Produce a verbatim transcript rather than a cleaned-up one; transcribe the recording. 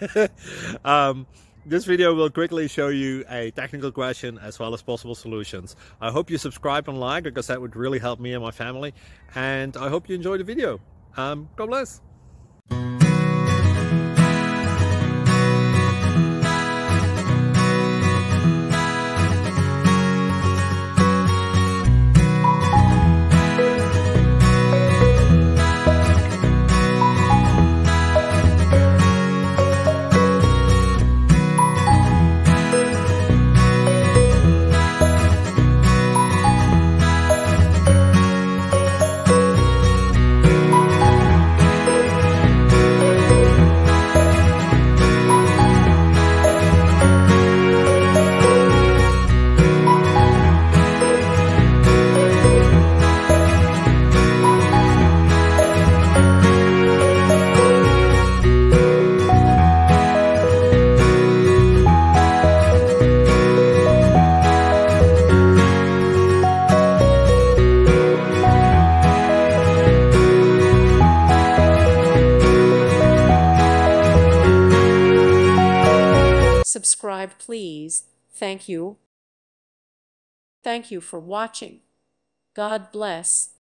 um, this video will quickly show you a technical question as well as possible solutions. I hope you subscribe and like, because that would really help me and my family. And I hope you enjoy the video. Um, God bless. Subscribe, please. Thank you. Thank you for watching. God bless.